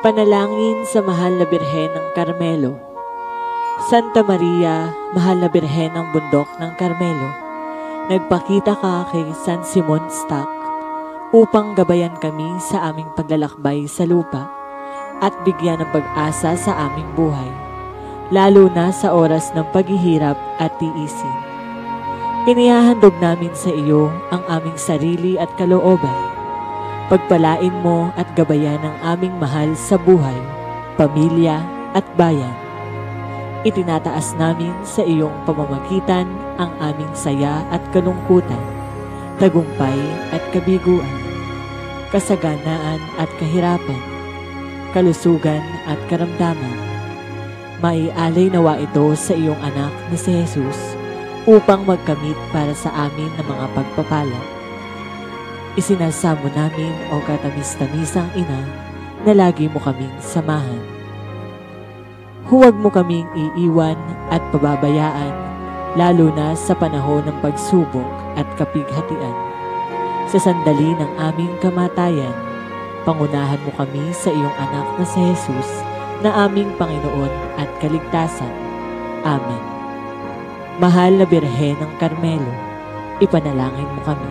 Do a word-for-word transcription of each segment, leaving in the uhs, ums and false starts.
Panalangin sa Mahal na Birhen ng Carmelo. Santa Maria, Mahal na Birhen ng Bundok ng Carmelo, nagpakita ka kay San Simon Stock upang gabayan kami sa aming paglalakbay sa lupa at bigyan ng pag-asa sa aming buhay, lalo na sa oras ng paghihirap at tiisin. Inihahandog namin sa iyo ang aming sarili at kalooban. Pagpalain mo at gabayan ang aming mahal sa buhay, pamilya at bayan. Itinataas namin sa iyong pamamagitan ang aming saya at kalungkutan, tagumpay at kabiguan, kasaganaan at kahirapan, kalusugan at karamdaman. Maialay nawa ito sa iyong anak na si Jesus upang magkamit para sa amin ng mga pagpapala. Isinasamo namin o katamis-tamisang ina na lagi mo kaming samahan. Huwag mo kaming iiwan at pababayaan, lalo na sa panahon ng pagsubok at kapighatian. Sa sandali ng aming kamatayan, pangunahan mo kami sa iyong anak na si Jesus na aming Panginoon at Kaligtasan. Amen. Mahal na Birhen ng Carmelo, ipanalangin mo kami.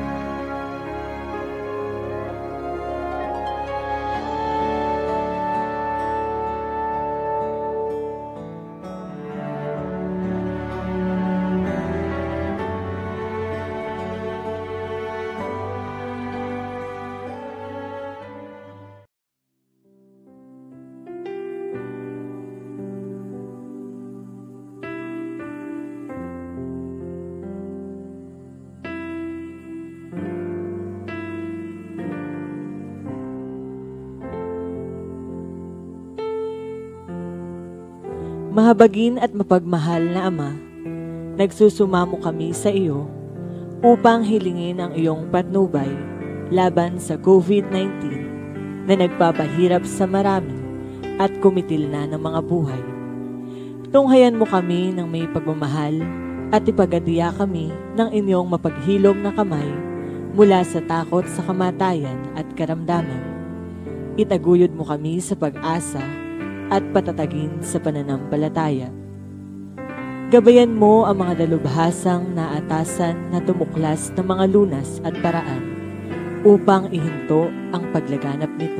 Mahabagin at mapagmahal na Ama, nagsusumamo kami sa iyo upang hilingin ang iyong patnubay laban sa COVID nineteen na nagpapahirap sa marami at kumitil na ng mga buhay. Tunghayan mo kami ng may pagmamahal at ipagadiya kami ng inyong mapaghilom na kamay mula sa takot sa kamatayan at karamdaman. Itaguyod mo kami sa pag-asa at patatagin sa pananampalataya. Gabayan mo ang mga dalubhasang naatasan na tumuklas ng mga lunas at paraan upang ihinto ang paglaganap nito.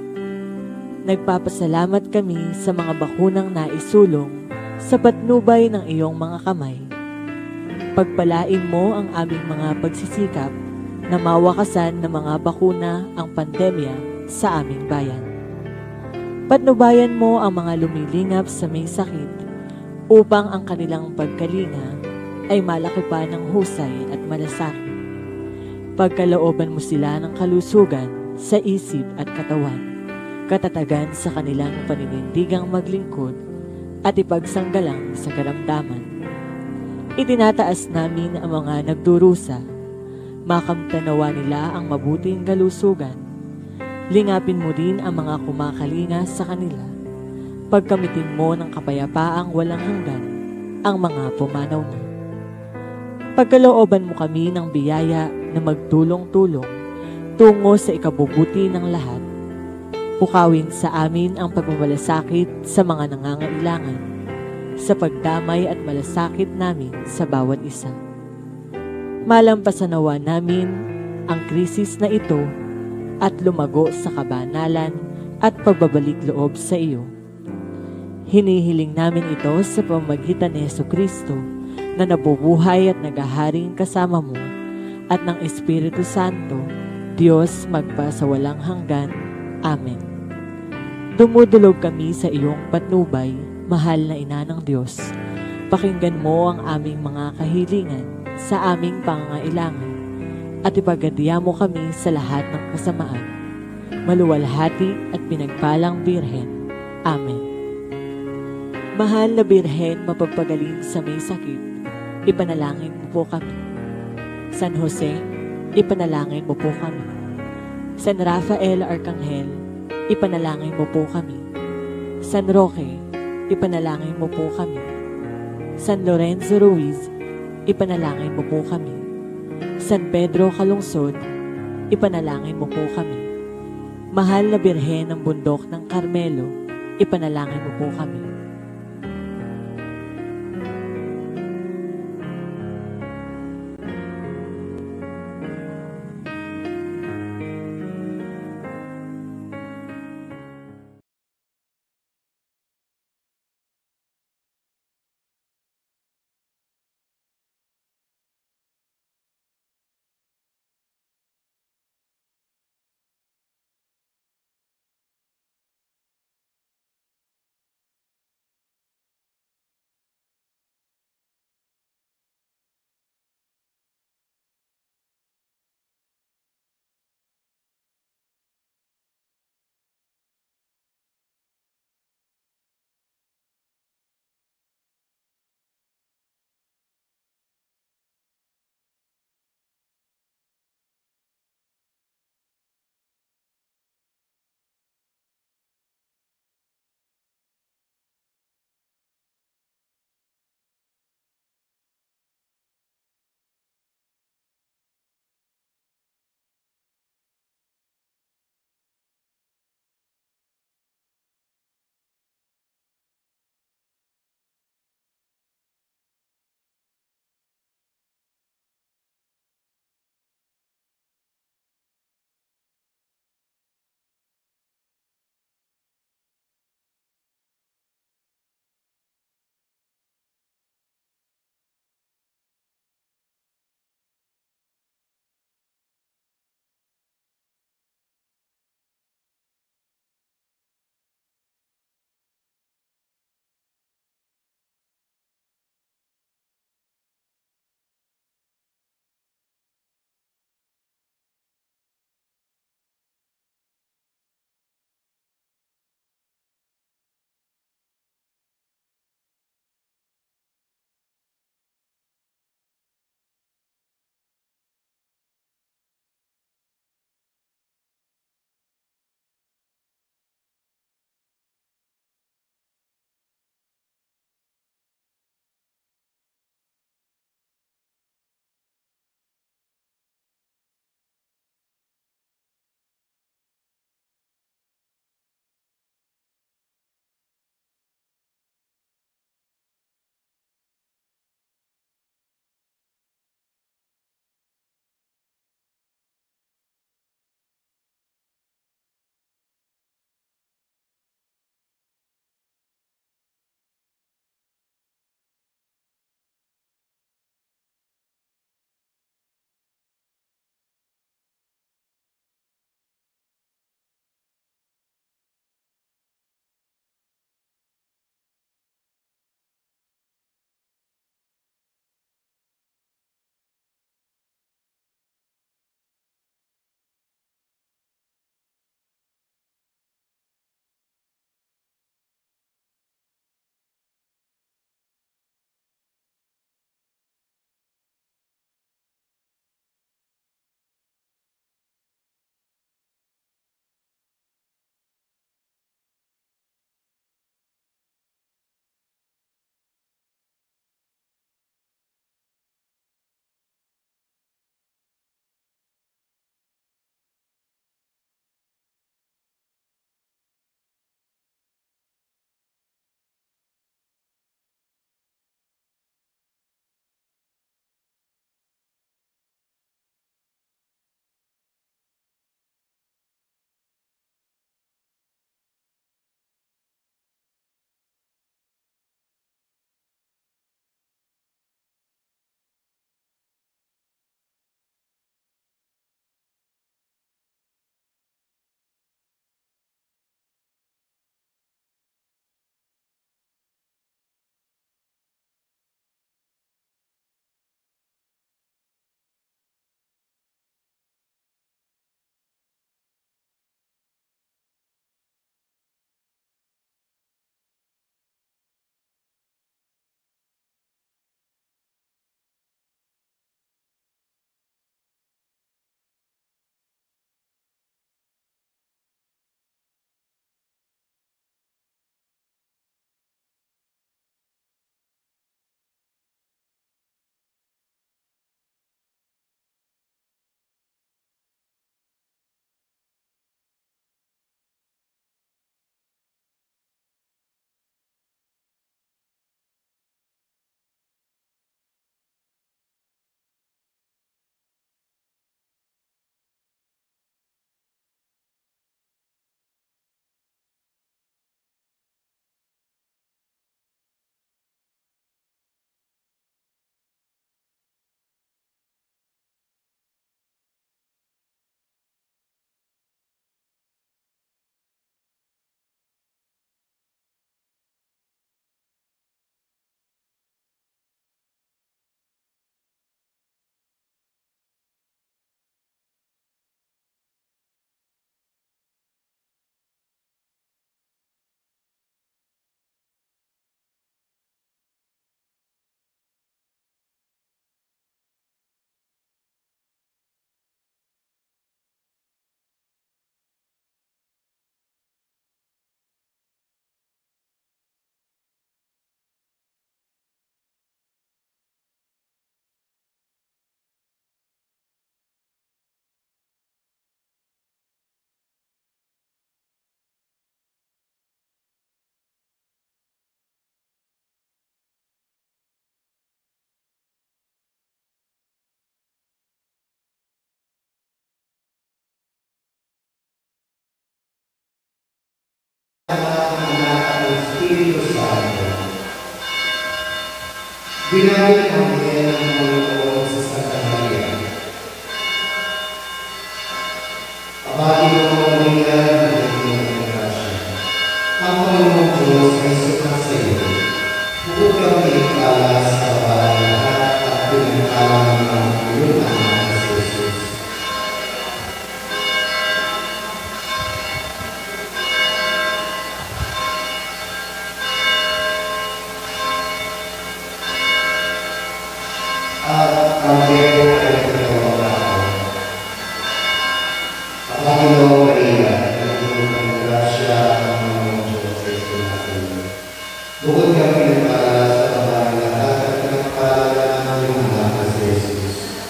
Nagpapasalamat kami sa mga bakunang naisulong sa patnubay ng iyong mga kamay. Pagpalain mo ang aming mga pagsisikap na mawakasan ng mga bakuna ang pandemya sa aming bayan. Patnubayan mo ang mga lumilingap sa may sakit upang ang kanilang pagkalinga ay malaki pa ng husay at malasakit. Pagkalooban mo sila ng kalusugan sa isip at katawan, katatagan sa kanilang paninindigang maglingkod at ipagsanggalang sa karamdaman. Itinataas namin ang mga nagdurusa, makamtanawa nila ang mabuting kalusugan. Lingapin mo din ang mga kumakalinga sa kanila. Pagkamitin mo ng kapayapaang walang hanggan ang mga pumanaw na. Pagkalooban mo kami ng biyaya na magtulong-tulong tungo sa ikabubuti ng lahat. Pukawin sa amin ang pagmamalasakit sa mga nangangailangan, sa pagdamay at malasakit namin sa bawat isa. Malampasanawa namin ang krisis na ito at lumago sa kabanalan at pagbabalik loob sa iyo. Hinihiling namin ito sa pamamagitan ni Jesucristo na nabubuhay at nagaharing kasama mo at ng Espiritu Santo, Diyos magpasawalang hanggan. Amen. Dumudulog kami sa iyong patnubay, mahal na Ina ng Diyos. Pakinggan mo ang aming mga kahilingan sa aming pangangailangan at ipagadiya mo kami sa lahat ng kasamaan. Maluwalhati at pinagpalang Birhen. Amen. Mahal na Birhen, mapagpagaling sa may sakit, ipanalangin mo po kami. San Jose, ipanalangin mo po kami. San Rafael Arcangel, ipanalangin mo po kami. San Roque, ipanalangin mo po kami. San Lorenzo Ruiz, ipanalangin mo po kami. San Pedro Calungsod, ipanalangin mo po kami. Mahal na Birhen ng Bundok ng Carmelo, ipanalangin mo po kami. Anak ng Espiritu Santo. Binawit ang Diyan ng Panginoon sa Santa Maria. Abati mo, Maria, na naging ng grasya. Ang Panginoong Diyos ay sukat sa iyo. Bukod kang pinagpala sa babae lahat at pinagpala ng mga iyong anak na si Jesus. At ang Diyos ay pinagpala na ako. Abati mo, Maria, na naging ng grasya ang Panginoong Diyos ay sukat sa iyo. Bukod kang pinagpala sa babae lahat at pinagpala ng iyong anak na si Jesus.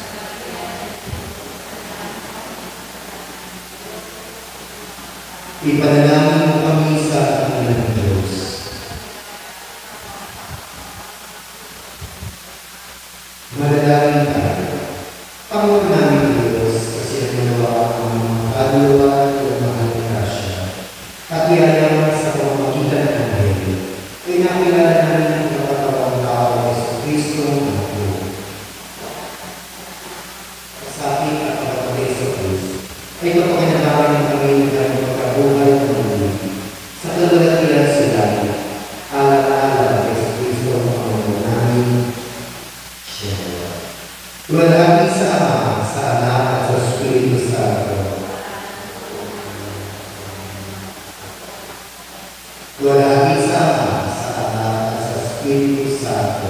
Ipanalangin mo kami sa ating ng Diyos. Manalangin tayo. Panginoon namin Diyos, kasi ang nagawa ang mga kaluluwa at mga grasya at iyayaman sa pamamagitan ng Anghel. Ay nakilala namin ang kapatawang tao ng Kristo ng Apo. Kasakit at kapatawang Kristo ay kapakinagawa ng kami ng kanyang pagkabuhay ng mundo. Sa kalulatian sila, alam-alam kay Kristo ng Panginoon namin. Luwalhati sa Ama, sa Anak at sa Espiritu Santo. Luwalhati sa Ama, sa Anak at sa Espiritu Santo.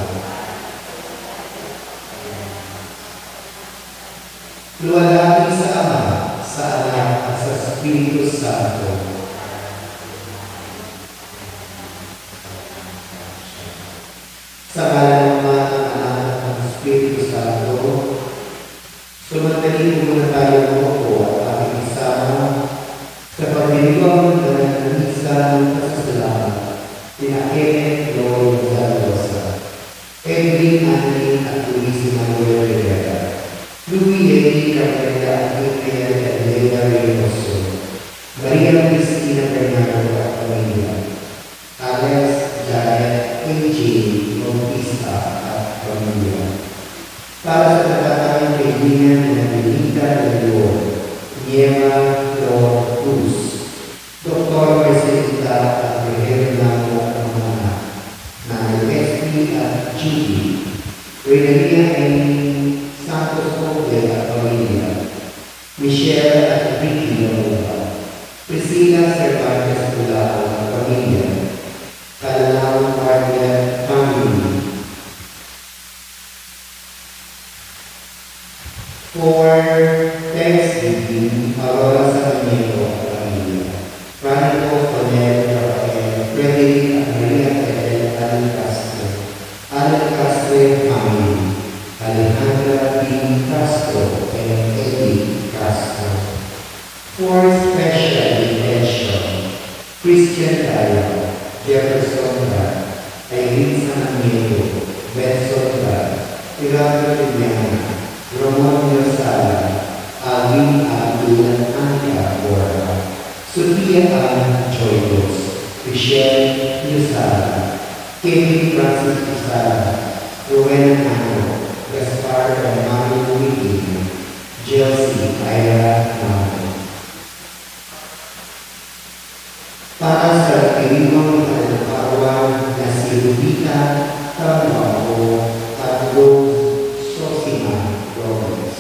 Luwalhati sa Ama, sa Anak at sa Espiritu Santo. Sa ngalan ng Ama, ng Anak at ng Espiritu Santo, sumandali muna tayo mo at aking isama sa pagdiriwang ng misa ng pasasalamat, tinakit, Lord, Zalosa, Edwin, Annie, at Luis Manuel Rivera, Louis Eddie Cabrera, at Ikea Cadena Reynoso, Maria Cristina Bernardo at Pamilya, Alex, Janet, A J, Bautista at Pamilya. Para sa natatayang kaibigan na Benita de Leon, Niema Lord Cruz, Doktor Presidenta at Reherna mo at mga anak, Nanay Leslie at Judy, Renalia N. Santos Poble at Pamilya, Michelle at Ricky Lamuba, Priscilla Cervantes Bulao at Pamilya, Kalanawang Partner Family. For Thanksgiving, Aurora Sarmiento at Pamilya, Franco Fonel Rafael, Frederick at Maria Ethel Alan Castro, Alan Castro Family, Alejandra B. Castro, and Eddie Castro. For special intention, Christian Tayo, Jefferson Brad, Irene Sanamiento, Benson Brad, Tirado Juliana, Ramon Yosala, Alvin Abdul Anka Borja, Sophia Ann Joyos, Michelle Yosala, Kevin Francis Yosala, Rowena Ano, Gaspar Romano Wiki, Chelsea Ira Mano. Para sa kaibigang kalaparawan na si Rubita Tamao at Rose Sosima Robles.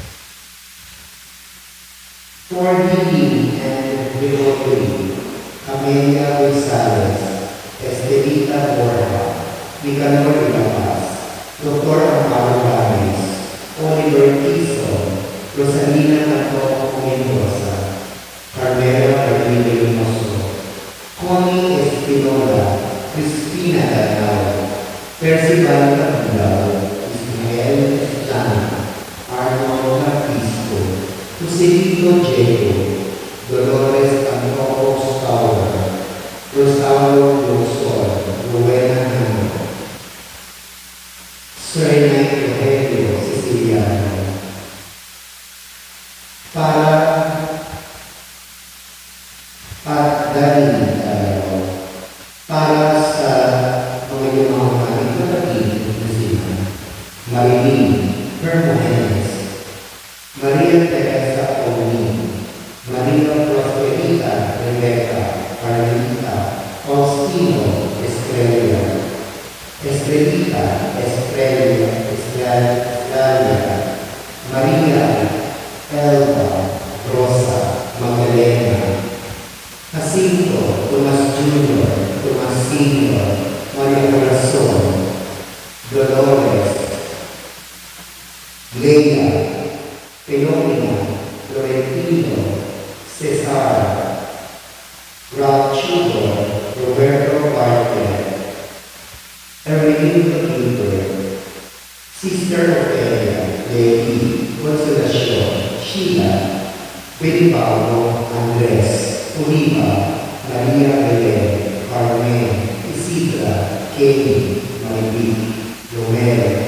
For healing and recovery, Amelia Gonzalez, Estelita Borja, Nicanor Ilabas, Doctor Amparo Gomez, Oliver Tison, Rosalina Nato Mendoza, Carmela Carmelo Mosso, Connie Espinola, Cristina Danao, Percival Capilao, Ismael Estana, Arnold Capisco, Joselito Diego, Dolores Antoco Stauer, Rosario Luzon, Rowena Hano, Sir Rogelio Siciliano. Para at dahil uh, Maria, Elba, Rosa, Magdalena, Jacinto, Tomas Junior, Tomas Senior, Maria Barasoain, Dolores, Leia, Filomena, Florentino, Cesar, Ralph Chudor, Roberto Bartlett, Hermenegildo Gilbert, Sister Ophelia, Lady, Consolacion, Sheila, Betty Paulo, Andres, Oliva, Maria Belen, Carmen, Isidra, Kenny, Maribel, Romero,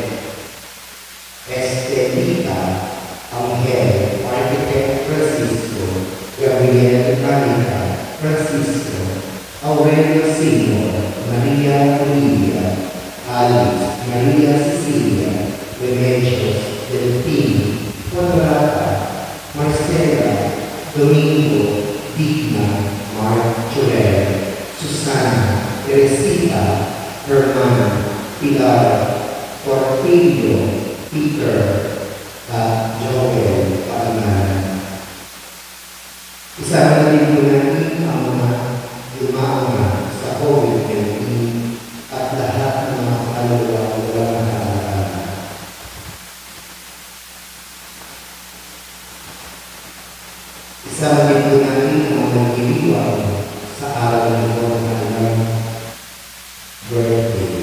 Estelita, Angel, Architect Francisco, Gabriel Anita, Francisco, Aurelio Senior, Maria Olivia, Alice, Maria Cecilia, Remedios, Delphine, Quadrata, Marcela, Domingo, Digna, Mark Joel, Susana, Teresita, Herman, Pilar, Porfirio, Peter, at Joel Paliman. Isama na rin po natin ang mga lumama sa COVID nineteen at lahat ng mga kaluluwa walang nakakala. Isama rin po natin ang mga nagdiriwang sa araw ng ito ng kanilang birthday.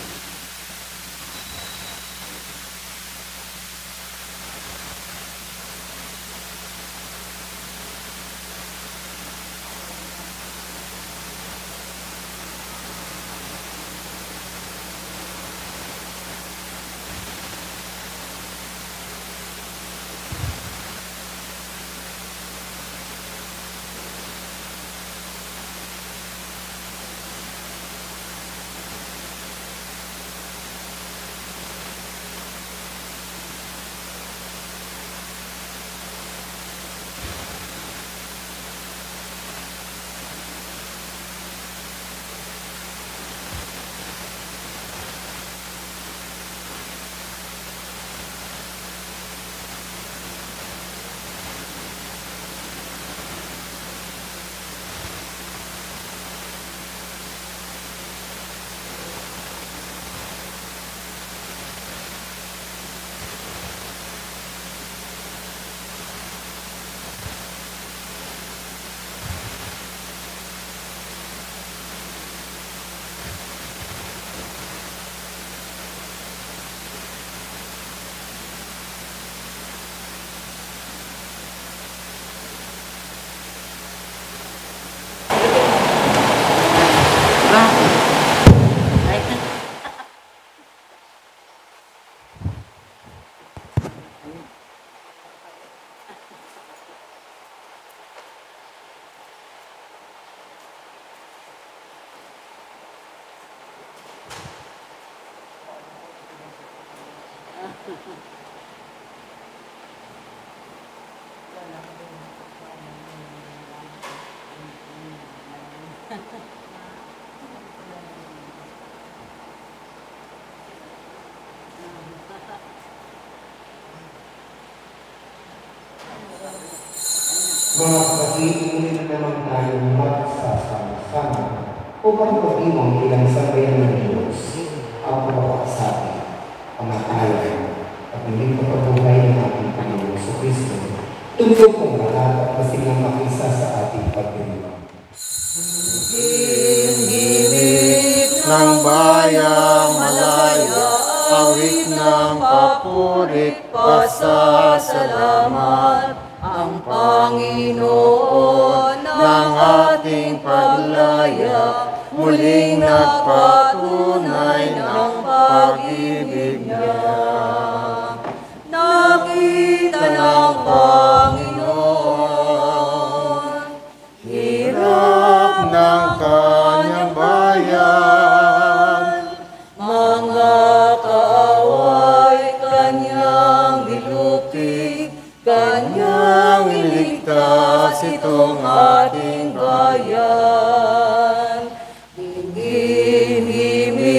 Mga kapatid, muli na naman tayong magsasama-sama upang pag-iwang bilang sabayan ng Diyos ang pagpapakasati, pangatayan, at muling pagpabuhay ng ating Panginoon sa Kristo. Tungkol kong lahat at masilang makisa sa ating pagdiriwang. Himig ng bayang malaya, awit ng papurit, pasasalamat. Ang Panginoon ng ating paglaya, muling nagpatunay ng pag-ibig niya. Nakita ng Panginoon, hirap ng kanyang bayan, mga kaaway kanyang dilupig, kanyang iligtas itong ating bayan.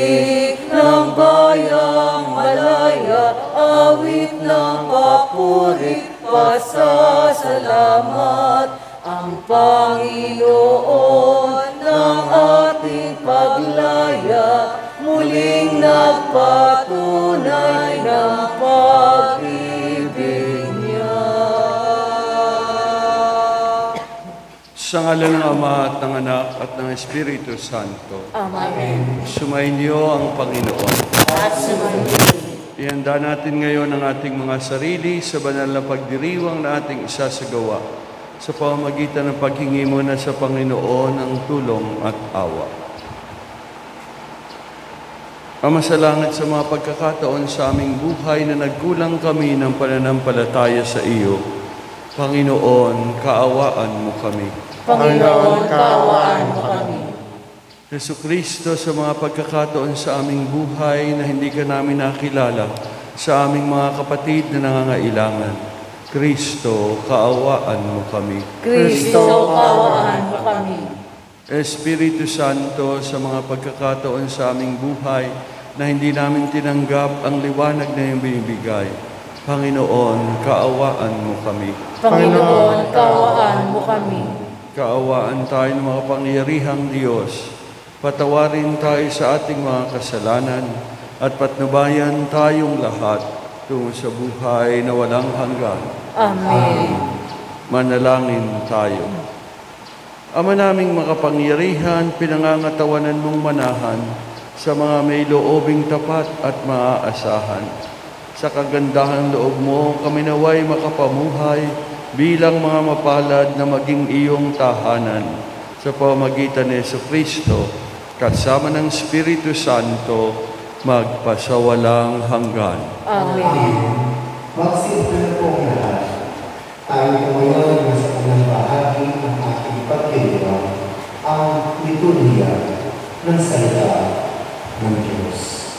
Himig ng bayang malaya, awit ng papuri. higit pasasalamat ang Panginoon ng ating paglaya, muling nagpatunay ng pag-ibig niya. Sa ngalan ng Ama at ng Anak at ng Espiritu Santo. Amen. Sumainyo ang Panginoon. At sumainyo. Ihanda natin ngayon ang ating mga sarili sa banal na pagdiriwang na ating isasagawa sa pamamagitan ng paghingi muna sa Panginoon ng tulong at awa. Ama sa langit, sa mga pagkakataon sa aming buhay na nagkulang kami ng pananampalataya sa iyo, Panginoon, kaawaan mo kami. Panginoon, kaawaan mo kami. Jesucristo, sa mga pagkakataon sa aming buhay na hindi ka namin nakilala, sa aming mga kapatid na nangangailangan, Kristo, kaawaan mo kami. Kristo, kaawaan mo kami. Espiritu Santo, sa mga pagkakataon sa aming buhay na hindi namin tinanggap ang liwanag na iyong binibigay, Panginoon, kaawaan mo kami. Panginoon, kaawaan mo kami. Kaawaan tayo ng mga pangyarihang Diyos. Patawarin tayo sa ating mga kasalanan at patnubayan tayong lahat tungo sa buhay na walang hanggan. Amen. Manalangin tayo. Ama naming makapangyarihan, pinangangatawanan mong manahan sa mga may loobing tapat at maaasahan. Sa kagandahan loob mo, kami naway makapamuhay bilang mga mapalad na maging iyong tahanan sa pamamagitan ni Jesucristo, kasama ng Espiritu Santo, magpasawalang hanggan. Amen. Magsimula na po ang lahat. Tayo tumayon na sa unang bahagi ng ating pagdiriwang, ang liturhiya ng salita ng Diyos.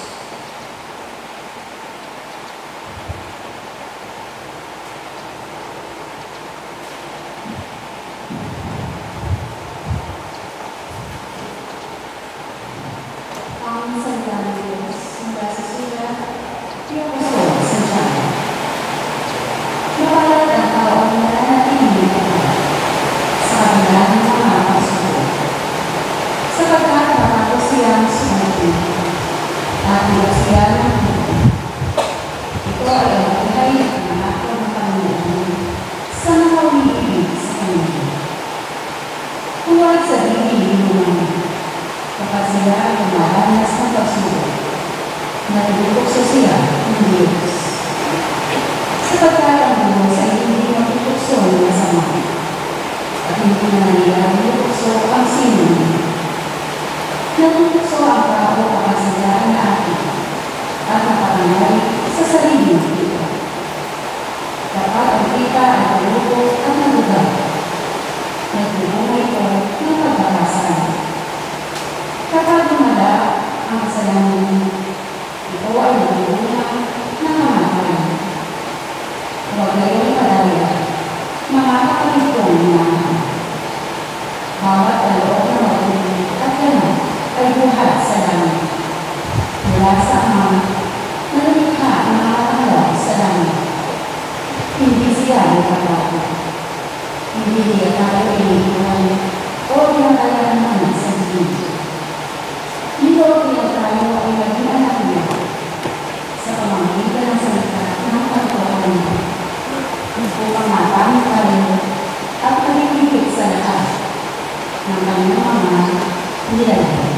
Ang salita ng Diyos mula sa sulat ni Barasoain sa Tiyan. Mapalad ang tao ang nananatiling sa kabila ng mga pagsubok, sapagkat matapos siyang sumunod at iwas siya ng buhay. Ito ay ang buhay at nangako ng Panginoon sa mga umiibig sa Kanya. Huwag sabihin mo naman, kapag sila ay umaranas ng pagsubok, natutokso siya ng Diyos. Sapagkat ang Diyos ay hindi matutokso ng masama, at hindi na nila natutokso ang sino. Natutokso ang tao kapag sila ay naakit at nakapanay sa sarili ng kita. Kapag ang kita ay nalulog at nalugar, nagbubuhay ito ng pagkakasan. Kapag lumala ang kasalanan, ito ay nagulungan ng mamatay. Huwag kayong padaya, mga kapalitong mga. Bawat alok na matuloy at ganap ay buhat sa langit. Mula sa Ama, na lumikha ang mga tanglaw sa langit. Hindi siya nagkakapo. Hindi niya tayo iniiwan o pinatalaran naman sa dito. Dito kaya tayo ay maging anak niya sa pamamagitan ng salita ng pagkakaan niya upang matamit tayo at magigigit sa lahat ng kanyang mga nilalagay.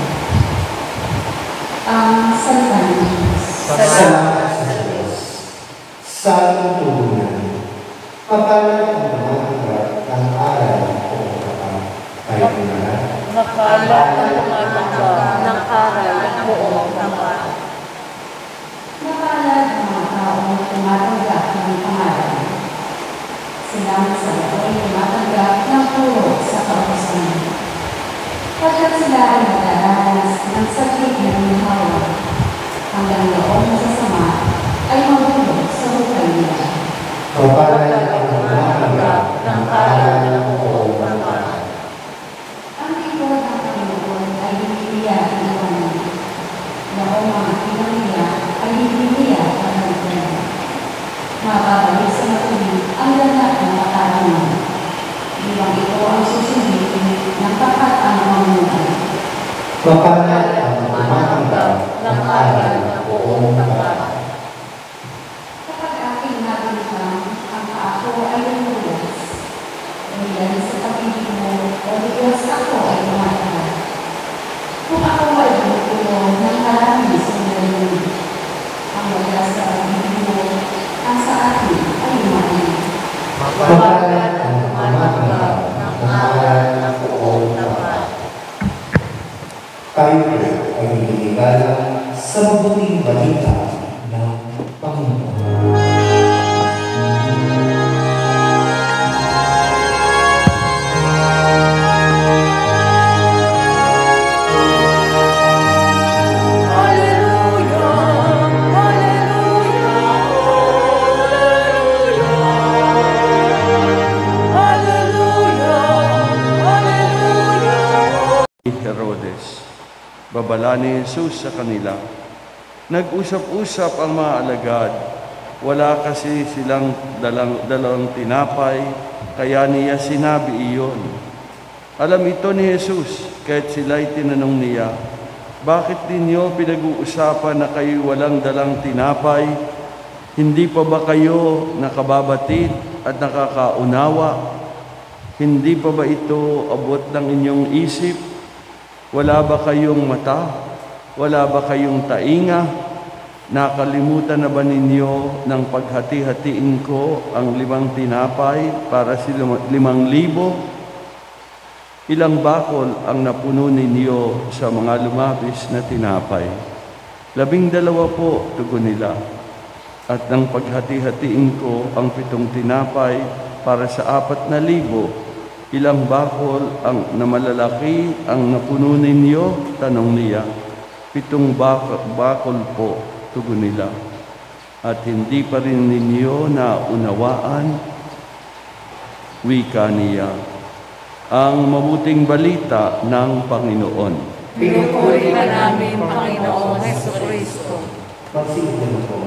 Ang salita ng Diyos. Salamat sa Diyos. Sa tutunan, mapalad ang tumatanggap ng aral o kapag tayo pinala. Makalat ang tumatanggap ng aral at buong naman. Mapalad ang mga taong tumatanggap ng pangalan. Sila sa ito ay tumatanggap ng puro sa kautusan. Pagkat sila ay madaranas ng sakit na minahawa, hanggang noong masasama ay mabulog sa buhay nila. Mapalad ang tumatanggap ng aral o kapag. Ang likod ng Panginoon ay hinihiliyan ng iwanan. Noong mga pinanghiya ay hinihiliyan ang nagdala. Mababalik sa matuloy Mapanal ang tumatanggap ng aral ng buong tapat. Kapag aking nabalikan, ang ako ay lumulas. Dahil sa pag-ibig mo, o Diyos, ako ay tumatagal. Kung ako ay bumukulong ng marami sa ngayon, ang wala sa pag-ibig mo, ang sa akin ay lumayan. Mapanal ang tumatanggap ng aral ng buong tapat. Tayo po ay nililigalang sa mabuting balita ng Panginoon. Herodes. Babala ni Jesus sa kanila. Nag-usap-usap ang mga alagad. Wala kasi silang dalang, dalang tinapay, kaya niya sinabi iyon. Alam ito ni Jesus, kahit sila'y tinanong niya, bakit ninyo pinag-uusapan na kayo walang dalang tinapay? Hindi pa ba kayo nakababatid at nakakaunawa? Hindi pa ba ito abot ng inyong isip? Wala ba kayong mata? Wala ba kayong tainga? Nakalimutan na ba ninyo ng paghati-hatiin ko ang limang tinapay para sa limang libo? Ilang bakol ang napuno ninyo sa mga lumabis na tinapay? Labing dalawa po, tugon nila. At nang paghati-hatiin ko ang pitong tinapay para sa apat na libo, ilang bakol ang na malalaki ang napuno ninyo? Tanong niya. Pitong bakol, bakol po, tugon nila. At hindi pa rin ninyo naunawaan? Wika niya. Ang mabuting balita ng Panginoon. Pinupuri ka namin, Panginoong Jesucristo. Magsimulan po.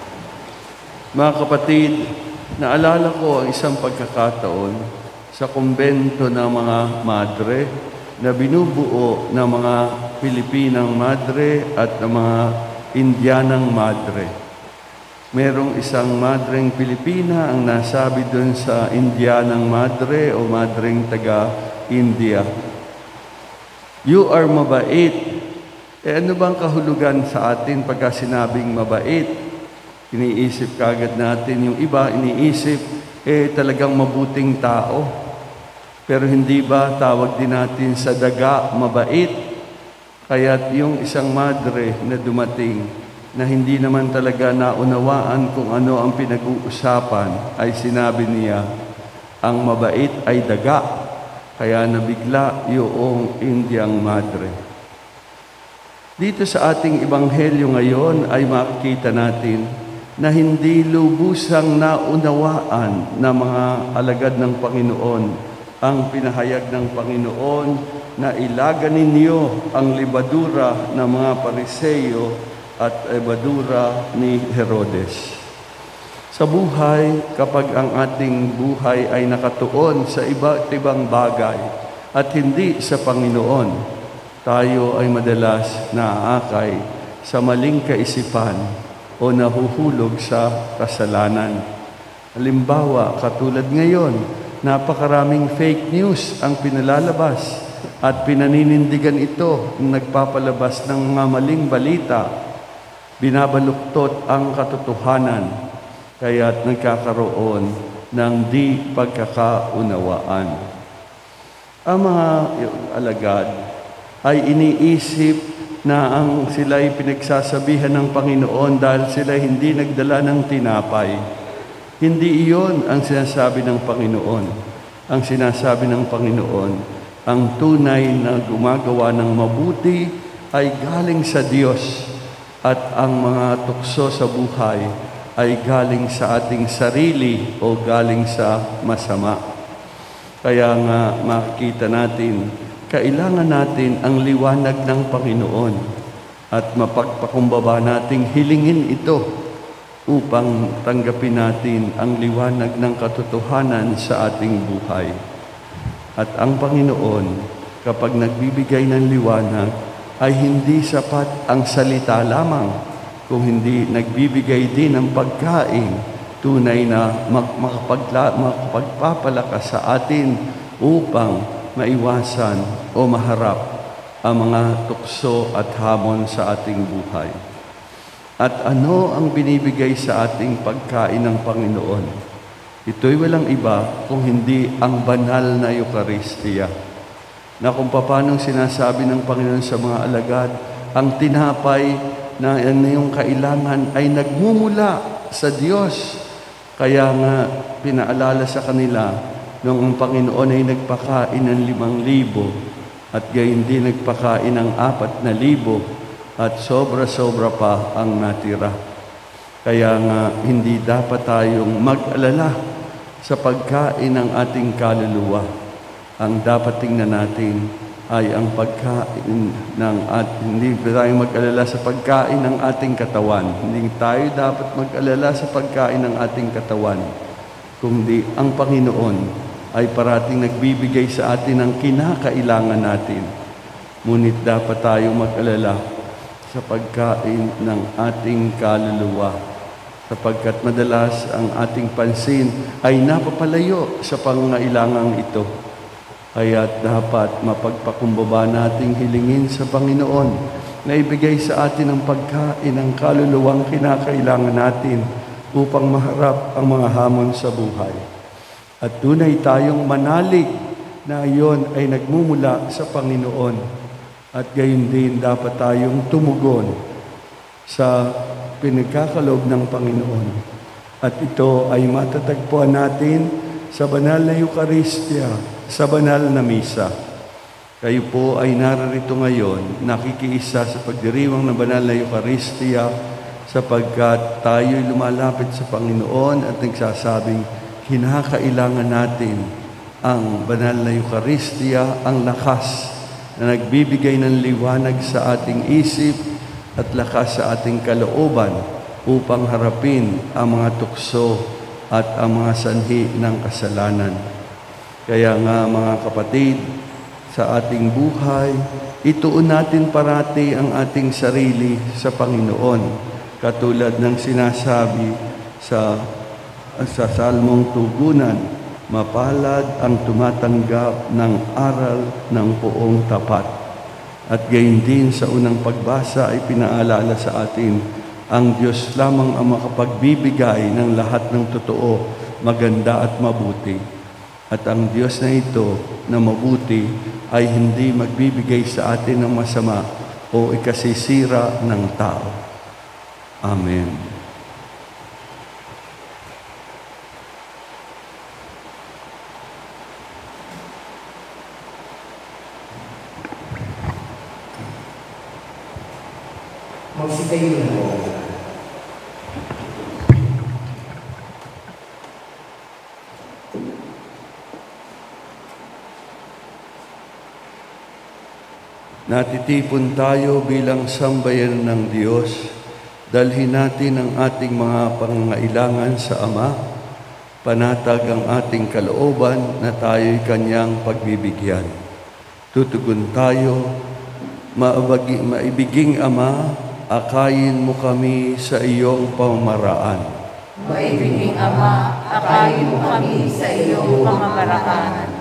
Mga kapatid, naalala ko ang isang pagkakataon sa kumbento ng mga madre na binubuo ng mga Pilipinang madre at ng mga Indianang madre. Merong isang madreng Pilipina ang nasabi doon sa Indianang madre o madreng taga-India, "You are mabait." Eh ano bang kahulugan sa atin pagka sinabing mabait? Iniisip kagad natin, yung iba iniisip, eh talagang mabuting tao. Pero hindi ba tawag din natin sa daga mabait? Kaya't yung isang madre na dumating na hindi naman talaga naunawaan kung ano ang pinag-uusapan, ay sinabi niya, ang mabait ay daga. Kaya nabigla yung Indiang madre. Dito sa ating ebanghelyo ngayon ay makikita natin na hindi lubusang naunawaan ng mga alagad ng Panginoon ang pinahayag ng Panginoon na ilaga ninyo ang libadura ng mga Pariseyo at libadura ni Herodes. Sa buhay, kapag ang ating buhay ay nakatuon sa iba't ibang bagay at hindi sa Panginoon, tayo ay madalas naaakay sa maling kaisipan o nahuhulog sa kasalanan. Halimbawa, katulad ngayon, napakaraming fake news ang pinalalabas at pinaninindigan ito ng nagpapalabas ng mga maling balita. Binabaluktot ang katotohanan, kaya't nagkakaroon ng di pagkakaunawaan. Ang mga alagad ay iniisip na ang sila'y pinagsasabihan ng Panginoon dahil sila hindi nagdala ng tinapay. Hindi iyon ang sinasabi ng Panginoon. Ang sinasabi ng Panginoon, ang tunay na gumagawa ng mabuti ay galing sa Diyos at ang mga tukso sa buhay ay galing sa ating sarili o galing sa masama. Kaya nga makikita natin, kailangan natin ang liwanag ng Panginoon at mapagpakumbaba nating hilingin ito upang tanggapin natin ang liwanag ng katotohanan sa ating buhay. At ang Panginoon, kapag nagbibigay ng liwanag, ay hindi sapat ang salita lamang, kung hindi nagbibigay din ng pagkain, tunay na mag- makapagla- makapagpapalakas sa atin upang maiwasan o maharap ang mga tukso at hamon sa ating buhay. At ano ang binibigay sa ating pagkain ng Panginoon? Ito'y walang iba kung hindi ang banal na Eucharistia, na kung paano sinasabi ng Panginoon sa mga alagad, ang tinapay na iyong kailangan ay nagmumula sa Diyos. Kaya nga pinaalala sa kanila nung ang Panginoon ay nagpakain ng limang libo at gayon din nagpakain ng apat na libo at sobra-sobra pa ang natira. Kaya nga hindi dapat tayong mag-alala sa pagkain ng ating kaluluwa. Ang dapat tingnan natin ay ang pagkain ng at hindi tayo mag-alala sa pagkain ng ating katawan. Hindi tayo dapat mag-alala sa pagkain ng ating katawan, kundi ang Panginoon ay parating nagbibigay sa atin ng kinakailangan natin. Ngunit dapat tayo mag-alala sa pagkain ng ating kaluluwa, sapagkat madalas ang ating pansin ay napapalayo sa pangangailangang ito. Kaya dapat mapagpakumbaba nating hilingin sa Panginoon na ibigay sa atin ang pagkain ng kaluluwang kinakailangan natin upang maharap ang mga hamon sa buhay. At tunay tayong manalig na iyon ay nagmumula sa Panginoon. At gayon din dapat tayong tumugon sa pinagkakaloob ng Panginoon. At ito ay matatagpuan natin sa banal na Eucharistia, sa banal na misa. Kayo po ay nararito ngayon, nakikiisa sa pagdiriwang ng banal na Eucharistia, sapagkat tayo'y lumalapit sa Panginoon at nagsasabing, kinakailangan natin ang banal na Eucharistia, ang lakas na nagbibigay ng liwanag sa ating isip at lakas sa ating kalooban upang harapin ang mga tukso at ang mga sanhi ng kasalanan. Kaya nga mga kapatid, sa ating buhay, ituon natin parati ang ating sarili sa Panginoon. Katulad ng sinasabi sa, sa Salmong Tugunan, mapalad ang tumatanggap ng aral ng poong tapat. At gayon din sa unang pagbasa ay pinaalala sa atin, ang Diyos lamang ang makapagbibigay ng lahat ng totoo, maganda at mabuti. At ang Diyos na ito na mabuti ay hindi magbibigay sa atin ng masama o ikasisira ng tao. Amen. Magsitayo na po. Natitipon tayo bilang sambayan ng Diyos, dalhin natin ang ating mga pangangailangan sa Ama, panatag ang ating kalooban na tayo'y Kanyang pagbibigyan. Tutugon tayo, maibagi, maibiging Ama, akayin mo kami sa iyong pamamaraan. Maibiging Ama, akayin mo kami sa iyong pamamaraan.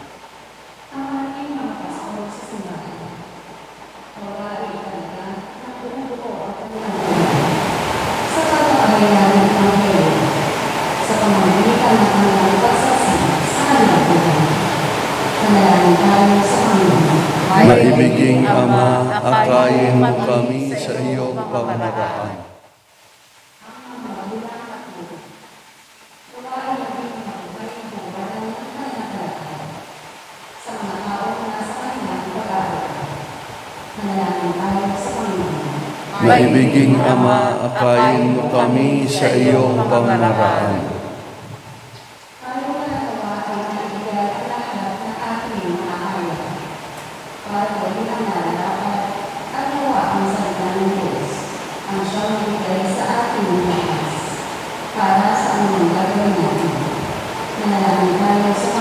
Maibiging Ama, akayin mo kami sa iyong pamamaraan. Maibiging Ama, akayin mo kami sa iyong pamamaraan.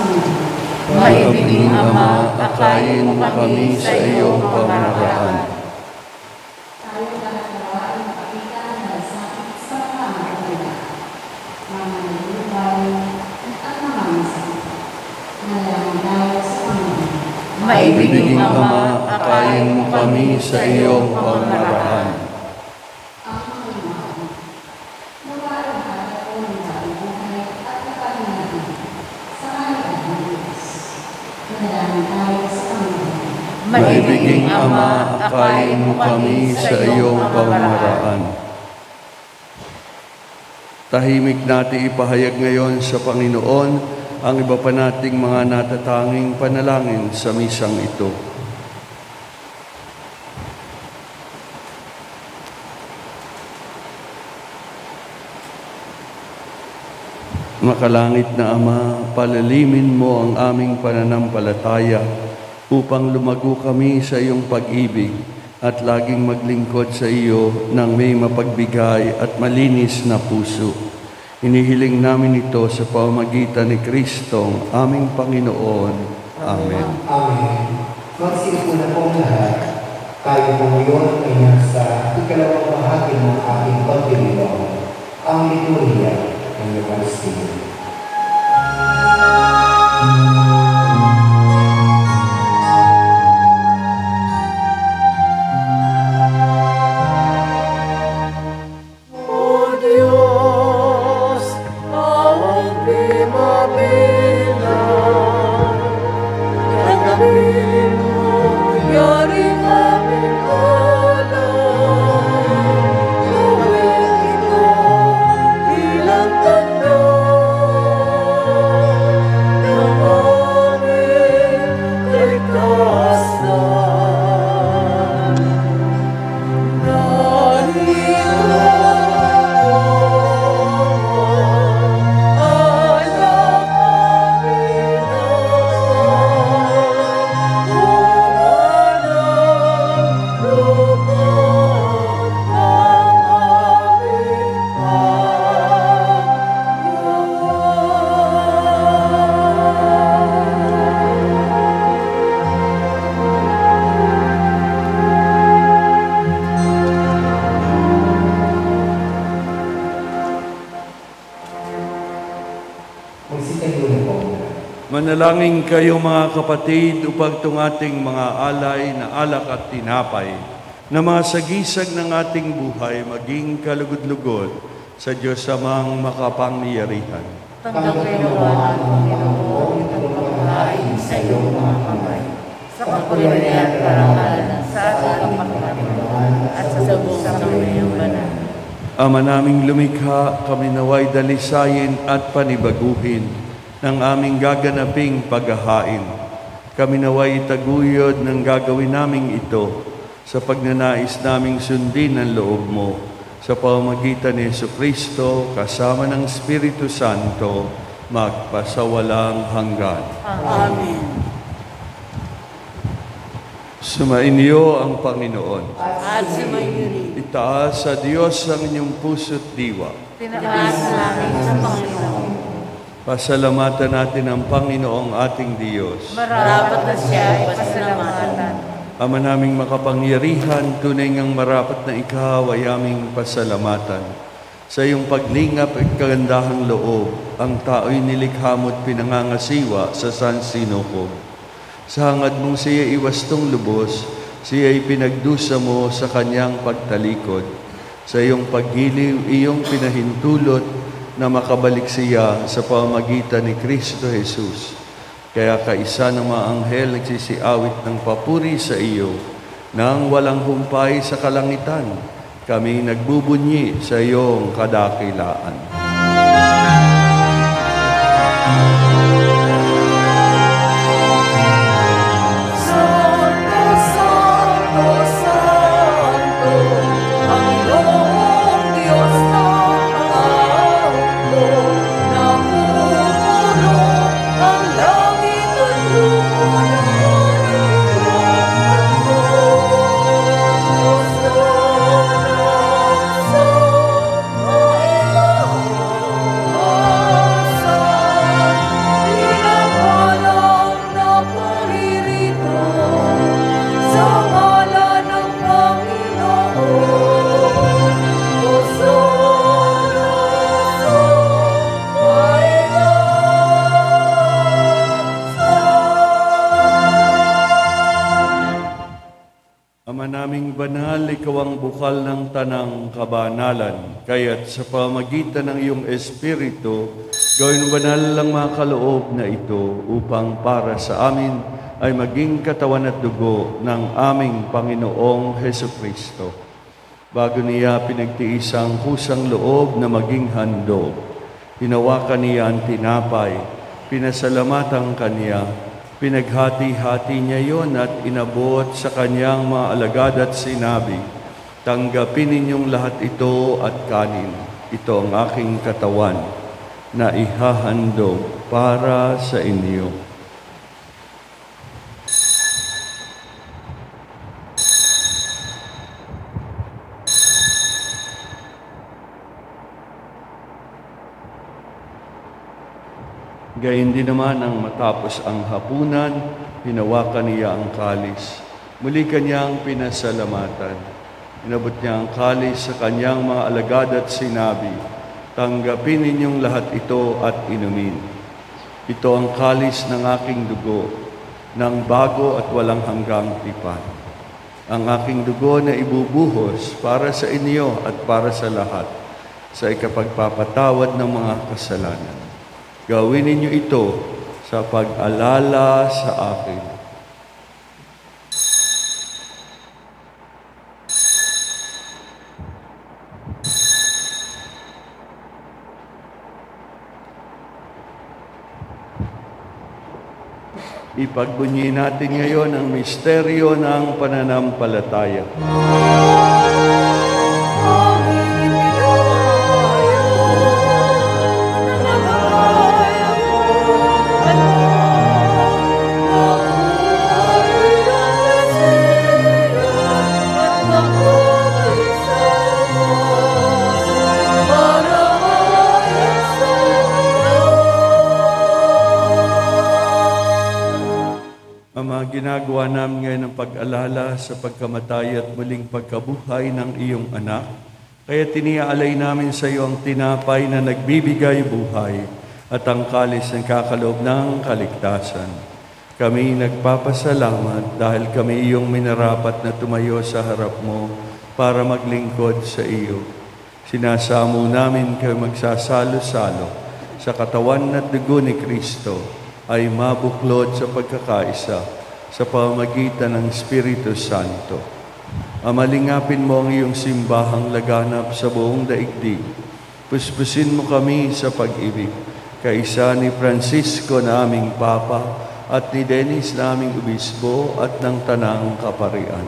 Maibiging Ama, akayin mo kami sa iyong pamamaraan. Maibiging Ama, akayin mo kami sa iyong pamamaraan. Maibiging Ama, akayin mo kami sa iyong pamamaraan. Tahimik natin ipahayag ngayon sa Panginoon ang iba pa nating mga natatanging panalangin sa misang ito. Makalangit na Ama, palalimin mo ang aming pananampalataya upang lumago kami sa iyong pag-ibig at laging maglingkod sa iyo ng may mapagbigay at malinis na puso. Hinihiling namin ito sa pamamagitan ni Kristong aming Panginoon. Amen. Amen. Magsiupo na pong lahat. Tayo po ngayon ay nasa ikalawang bahagi ng ating pagdiriwang, ang liturhiya ng Eucharistia. Manalangin kayo mga kapatid upang itong ating mga alay na alak at tinapay na mga sagisag ng ating buhay maging kalugod-lugod sa Diyos amang makapangyarihan. Tanggapin-awan, Panginoon, itong pagkain sa iyong mga kamay, sa kapurihan at karangalan sa ating Panginoon at sa buong sambayang banal. Ama naming lumikha, kami naway dalisayin at panibaguhin ng aming gaganaping paghahain. Kami naway itaguyod ng gagawin naming ito sa pagnanais naming sundin ang loob mo sa pamamagitan ni Jesucristo kasama ng Espiritu Santo magpasawalang hanggan. Amen. Sumainyo ang Panginoon. At sumainyo rin. Itaas sa Diyos ang inyong puso't diwa. Tinaas namin sa Panginoon. Pasalamatan natin ang Panginoong ating Diyos. Marapat na siya ay pasalamatan. Ama naming makapangyarihan, tunay ngang marapat na ikaw ay aming pasalamatan. Sa iyong paglingap at kagandahang loob, ang tao'y nilikha mo't pinangangasiwa sa San Sinukob. Sa hangad mong siya iwastong lubos, siya'y pinagdusa mo sa kanyang pagtalikod. Sa iyong paggiliw, iyong pinahintulot na makabalik siya sa pamamagitan ni Kristo Jesus. Kaya kaisa ng mga anghel nagsisiawit ng papuri sa iyo, nang walang humpay sa kalangitan, kami nagbubunyi sa iyong kadakilaan. banal, ikaw ang bukal ng tanang kabanalan. Kaya't sa pamagitan ng iyong Espiritu, gawin banal lang mga kaloob na ito upang para sa amin ay maging katawan at dugo ng aming Panginoong Hesukristo. Bago niya pinagtiis ang kusang loob na maging handog, hinawakan niya ang tinapay, pinasalamatan kaniya, pinaghati-hati niya yon at inabot sa kanyang mga alagad at sinabi, "Tanggapin ninyong lahat ito at kanin. Ito ang aking katawan na ihahandog para sa inyo." Gayun din naman ang matapos ang hapunan, hinawakan niya ang kalis. Muli kanyang pinasalamatan. Inabot niya ang kalis sa kanyang mga alagad at sinabi, "Tanggapin ninyong lahat ito at inumin. Ito ang kalis ng aking dugo, ng bago at walang hanggang tipan. Ang aking dugo na ibubuhos para sa inyo at para sa lahat, sa ikapagpapatawad ng mga kasalanan. Gawin ninyo ito sa pag-alala sa akin." Ipagbunyi natin ngayon ang misteryo ng pananampalataya. Ama, ginagawa namin ngayon ang pag-alala sa pagkamatay at muling pagkabuhay ng iyong anak. Kaya tiniaalay namin sa iyo ang tinapay na nagbibigay buhay at ang kalis ng kakaloob ng kaligtasan. Kami nagpapasalamat dahil kami iyong minarapat na tumayo sa harap mo para maglingkod sa iyo. Sinasamo namin kayo magsasalo-salo sa katawan at dugo ni Kristo ay mabuklod sa pagkakaisa sa pamamagitan ng Espiritu Santo. Amalingapin mo ang iyong simbahang laganap sa buong daigdig. Puspusin mo kami sa pag-ibig, kaisa ni Francisco na aming Papa at ni Dennis na aming Obispo at ng Tanang Kaparian.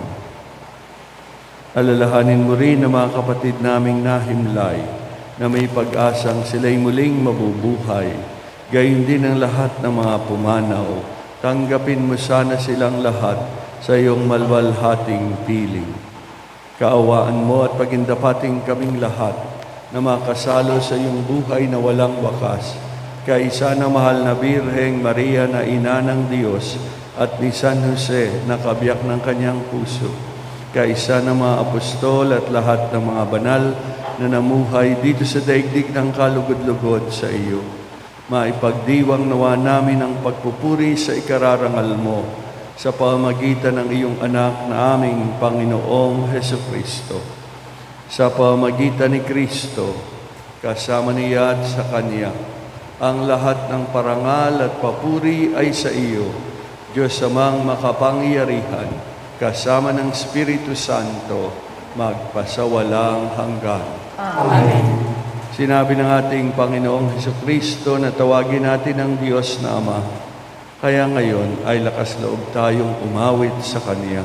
Alalahanin mo rin ang mga kapatid naming nahimlay na may pag-asang sila'y muling mabubuhay. Gayon din ang lahat ng mga pumanaw. Tanggapin mo sana silang lahat sa iyong malwalhating piling. Kaawaan mo at pagindapating kaming lahat na makasalo sa iyong buhay na walang wakas. Kaisa na mahal na Birheng Maria na ina ng Diyos at ni San Jose na kabiyak ng kanyang puso. Kaisa ng mga apostol at lahat ng mga banal na namuhay dito sa daigdig ng kalugod-lugod sa iyo. Maipagdiwang nawa namin ang pagpupuri sa ikararangal mo sa pamamagitan ng iyong anak na aming Panginoong Hesukristo. Sa pamamagitan ni Kristo, kasama niya at sa Kanya, ang lahat ng parangal at papuri ay sa iyo, Diyos amang makapangyarihan, kasama ng Espiritu Santo, magpasawalang hanggan. Amen. Sinabi ng ating Panginoong Hesukristo na tawagin natin ang Diyos na Ama. Kaya ngayon ay lakas loob tayong umawit sa Kanya.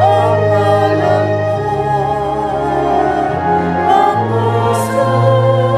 Oh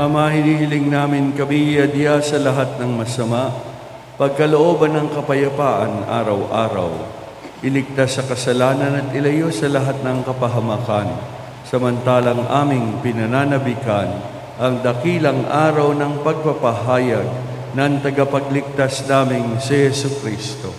Ama, hinihiling namin kami iadya sa lahat ng masama, pagkalooban ng kapayapaan araw-araw, iligtas sa kasalanan at ilayo sa lahat ng kapahamakan, samantalang aming pinananabikan ang dakilang araw ng pagpapahayag ng tagapagligtas naming si Jesucristo.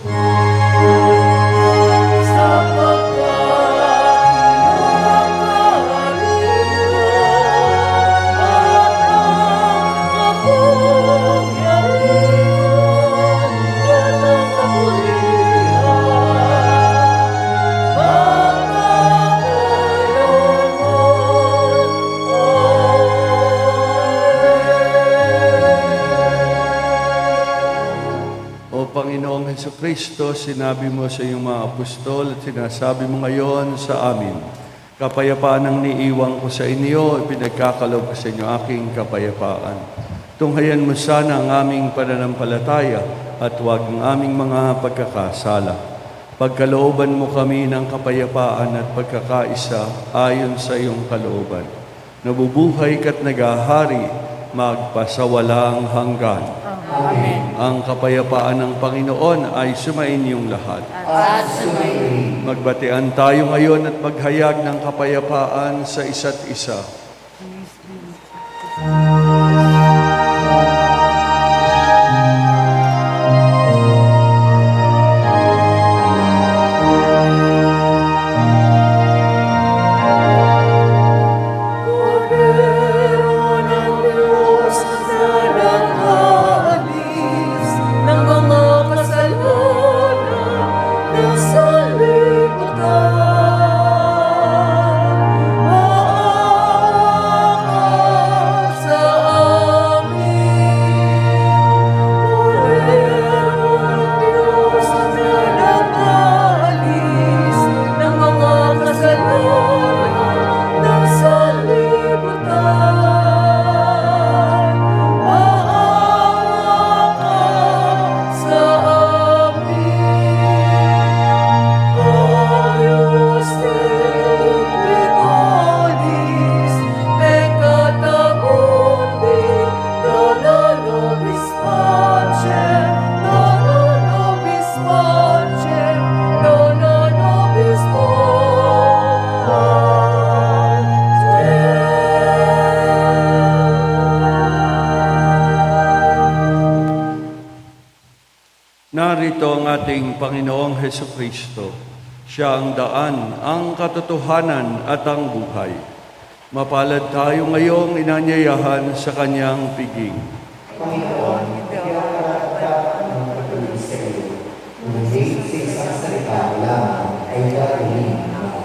Kristo, sinabi mo sa iyong mga apostol at sinasabi mo ngayon sa amin, kapayapaan ang niiwang ko sa inyo, pinagkakalob ko sa inyo aking kapayapaan. Tunghayan mo sana ang aming pananampalataya at huwag ang aming mga pagkakasala. Pagkalooban mo kami ng kapayapaan at pagkakaisa ayon sa iyong kalooban. Nabubuhay ka't nagahari, magpasawalang hanggan. Amen. Ang kapayapaan ng Panginoon ay sumainyong lahat. At sumayin. Magbatian tayo ngayon at maghayag ng kapayapaan sa isa't isa. Narito ang ating Panginoong Hesukristo. Siya ang daan, ang katotohanan at ang buhay. Mapalad tayo ngayong inanyayahan sa kanyang piging. Panginoon, hindi ako dapat ng patuloy sa iyo. Kundi sa isang salita lamang ay gagawin ako.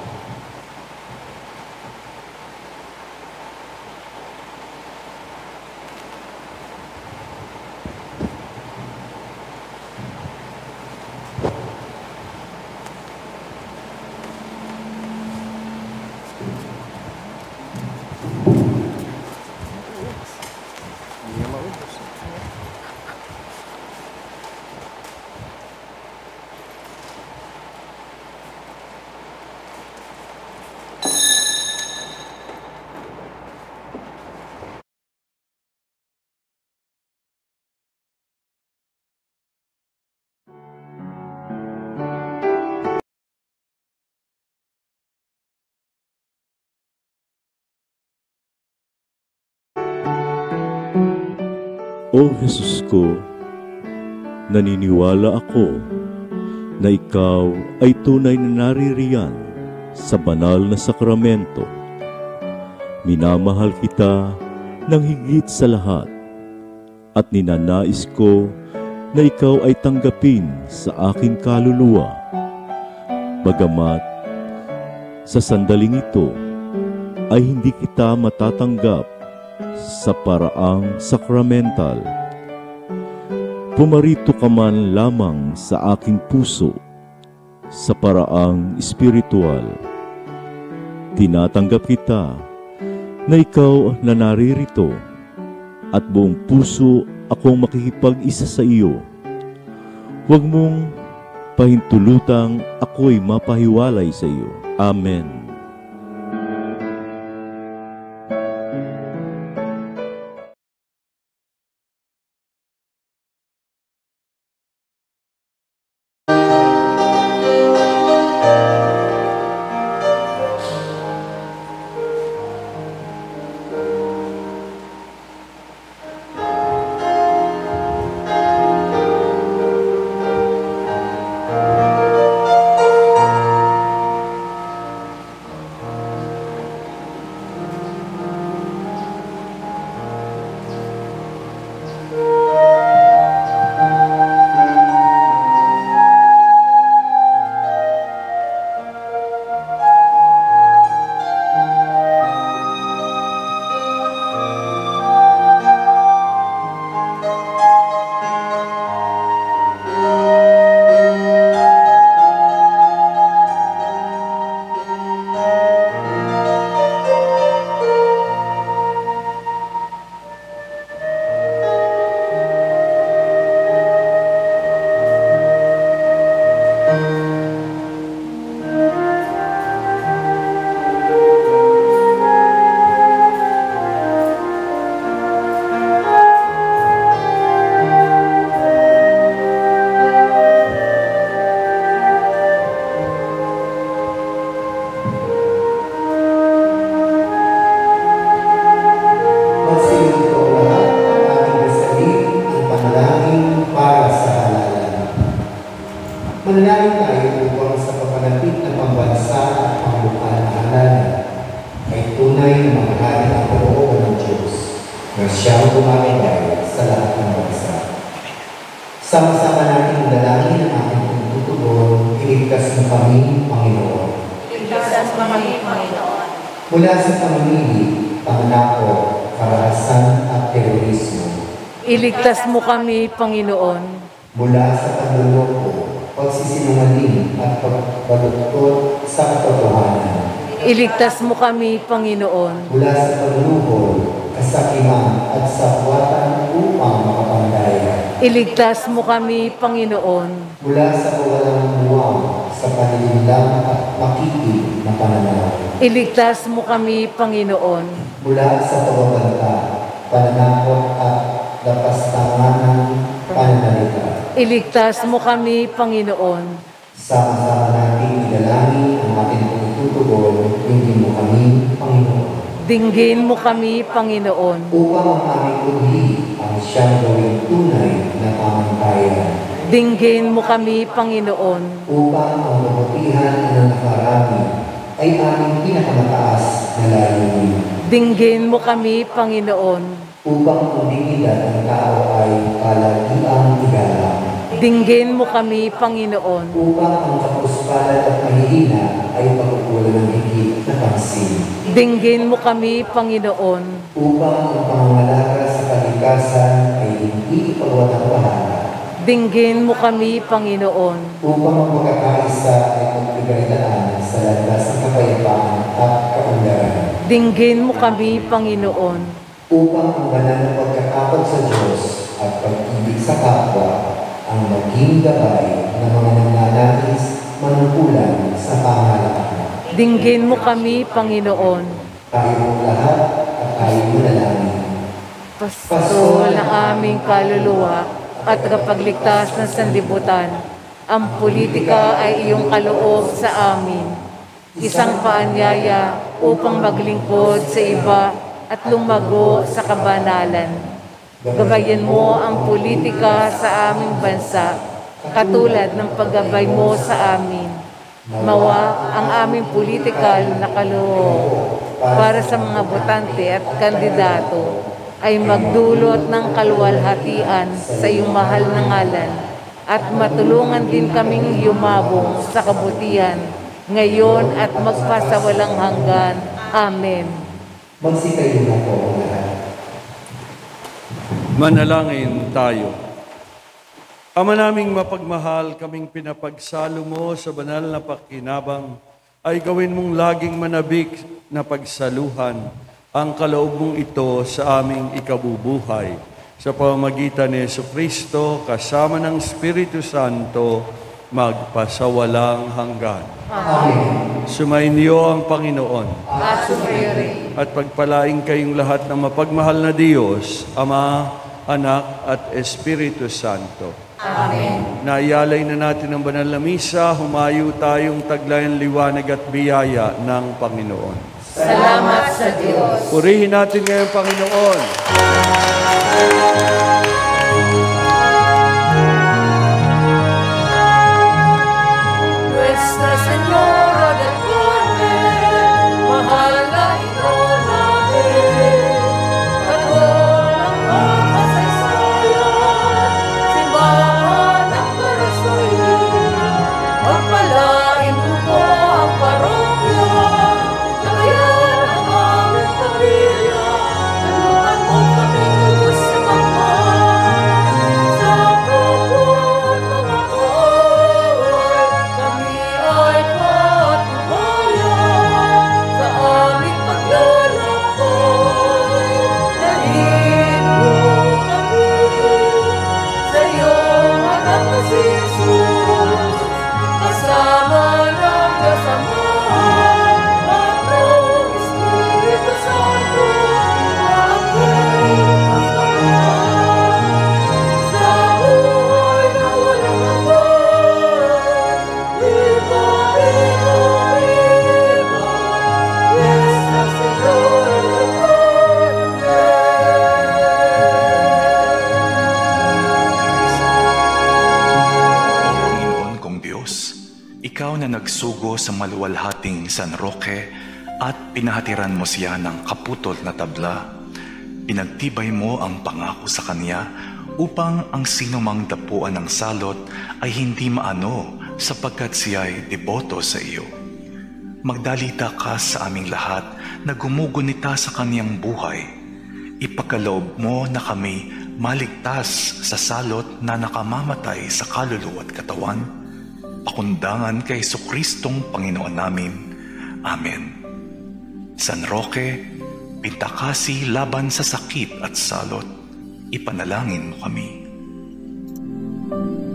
O Jesus ko, naniniwala ako na ikaw ay tunay na naririyan sa banal na sakramento. Minamahal kita ng higit sa lahat at ninanais ko na ikaw ay tanggapin sa aking kaluluwa. Bagamat sa sandaling ito ay hindi kita matatanggap sa paraang sakramental. Pumarito ka man lamang sa aking puso sa paraang espiritual. Tinatanggap kita na ikaw na naririto at buong puso akong makikipag-isa sa iyo. Huwag mong pahintulutang ako'y mapahiwalay sa iyo. Amen. na siyang gumagabay sa lahat ng bansa. Sama-sama nating dalangin ang ating pagtutugon, iligtas mo kami, Panginoon. Iligtas mo kami, Panginoon. Mula sa pamimili, panganakot, karahasan at terorismo. Iligtas mo kami, Panginoon. Mula sa panluloko, pagsisinungaling at pagbaluktot sa katotohanan. Iligtas mo kami, Panginoon. Mula sa pagluhol, kasakiman at sapuatan upang makapandaya. Iligtas mo kami, Panginoon. Mula sa kawalang buwang, sa panilinlang at makikid na pananaw. Iligtas mo kami, Panginoon. Mula sa pagbabanta, pananakot at lapastanganan pananalita. Iligtas mo kami, Panginoon. Sama-sama natin idalangin ang ating pagtutugon, hindi mo kami, Panginoon. Dinggin mo kami, Panginoon. Upang ang aming budhi ang siyang gawing tunay na pamantayan. Dinggin mo kami, Panginoon. Upang ang kabutihan ng nakarami ay aming pinakamataas na layunin. Dinggin mo kami, Panginoon. Upang ang dignidad ng tao ay palagiang igalang. Dinggin mo kami, Panginoon. Upang ang kapuspalan at mahihina ay pagkukulan ng higit na pansin. Dinggin mo kami, Panginoon. Upang ang pangangalaga sa kalikasan ay hindi ipagwatang-bahala. Dinggin mo kami, Panginoon. Upang ang pagkakaisa ay pagkagalitaan sa landas ng kapayapaan at kaunlaran. Dinggin mo kami, Panginoon. Upang ang banal na pagkakapag sa Diyos at pag-ibig sa kapwa ang maging gabay ng mga nagnanais manungkulan sa pangalakan. Dinggin mo kami, Panginoon. Tayo mong lahat at tayo manalangin. Pasko ng aming kaluluwa at kapagligtas ng sanlibutan, ang politika ay iyong kaloob sa amin. Isang paanyaya upang maglingkod sa iba at lumago sa kabanalan. Gabayan mo ang politika sa aming bansa, katulad ng paggabay mo sa amin. Mawa ang aming politikal na kaloob para sa mga botante at kandidato ay magdulot ng kaluwalhatian sa iyong mahal na ngalan at matulungan din kaming yumabong sa kabutihan ngayon at magpasawalang hanggan. Amen. Magsikayo na po ang lahat. Manalangin tayo. Ama naming mapagmahal, kaming pinapagsalo mo sa banal na pakinabang, ay gawin mong laging manabik na pagsaluhan ang kaloob mong ito sa aming ikabubuhay. Sa pamamagitan ni Jesucristo, kasama ng Espiritu Santo, magpasawalang hanggan. Amen. Sumainyo ang Panginoon. At sumayo rin. At pagpalaing kayong lahat ng mapagmahal na Diyos, Ama, Anak at Espiritu Santo. Amen. Naiyalay na natin ang banal na misa, humayo tayong taglayan liwanag at biyaya ng Panginoon. Salamat sa Diyos. Purihin natin ngayon, Panginoon. Nuestra Señora del Carmen, mahal na ito namin, katulong ng kasaysayan, simbahan ng Barasoain, magpalain mo po ang parokya, nakayan ang aming pamilya, tulungan mo kami lubos sa pagmahal, sa kapwa at mga kaaway, kami ay patnubayan sa aming paglalakbay. Dalhin mo kami sa iyong anak na si Jesus, kasama ng kasamahan at ng Espiritu Santo, aking kasamahan sa buhay na walang hanggan. Viva, viva, viva, Nuestra Señora del Panginoon kong Diyos, Ikaw na nagsugo sa maluwalhating San Roque at pinahatiran mo siya ng kaputol na tabla. Pinagtibay mo ang pangako sa Kanya upang ang sinumang dapuan ng salot ay hindi maano sapagkat siya ay deboto sa iyo. Magdalita ka sa aming lahat na gumugunita sa Kaniyang buhay. Ipagkaloob mo na kami maligtas sa salot na nakamamatay sa kaluluwa at katawan. Pakundangan kay Jesucristong Panginoon namin. Amen. San Roque, pintakasi laban sa sakit at salot, ipanalangin mo kami.